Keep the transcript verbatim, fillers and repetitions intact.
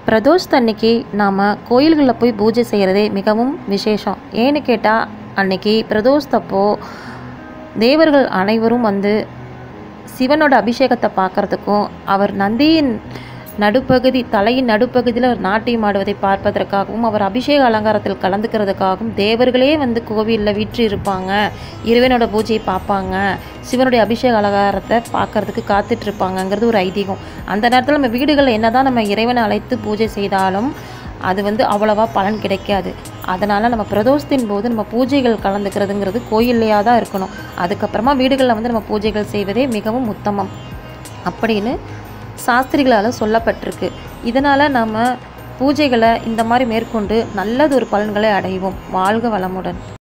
பிரதோஷத்தன்னைக்கு நாம் கோயில்களில் போய் பூஜை செய்கிறதே மிகவும் விசேஷம். ஏன்னு கேட்டால் அன்னைக்கு பிரதோஷத்தப்போ தேவர்கள் அனைவரும் வந்து சிவனோட அபிஷேகத்தை பார்க்குறதுக்கும் அவர் நந்தியின் நடுப்பகுதி தலையின் நடுப்பகுதியில் அவர் நாட்டியம் ஆடுவதை பார்ப்பதற்காகவும் அவர் அபிஷேக அலங்காரத்தில் கலந்துக்கிறதுக்காகவும் தேவர்களே வந்து கோவிலில் வீற்று இருப்பாங்க, இறைவனோட பூஜையை பார்ப்பாங்க, சிவனுடைய அபிஷேக அலங்காரத்தை பார்க்கறதுக்கு காத்துட்ருப்பாங்கங்கிறது ஒரு ஐதீகம். அந்த நேரத்தில் நம்ம வீடுகளில் என்ன தான் நம்ம இறைவனை அழைத்து பூஜை செய்தாலும் அது வந்து அவ்வளவா பலன் கிடைக்காது. அதனால் நம்ம பிரதோஷத்தின் போது நம்ம பூஜைகள் கலந்துக்கிறதுங்கிறது கோயில்லையாக தான் இருக்கணும். அதுக்கப்புறமா வீடுகளில் வந்து நம்ம பூஜைகள் செய்வதே மிகவும் உத்தமம் அப்படின்னு சாஸ்திரிகளால் சொல்லப்பட்டிருக்கு. இதனால் நம்ம பூஜைகளை இந்த மாதிரி மேற்கொண்டு நல்லதொரு பலன்களை அடைவோம். வாழ்க வளமுடன்.